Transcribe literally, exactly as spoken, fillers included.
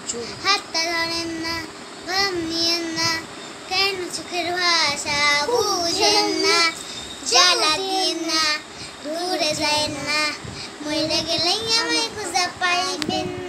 হাতটা ধরেন না, গম নিয়েন না, কেন চোখের ভাষা বুঝেন না, জ্বালা দিন না, দূরে যায়েন না, মরে গেলেই আমায় খুঁজে পাইবেন না।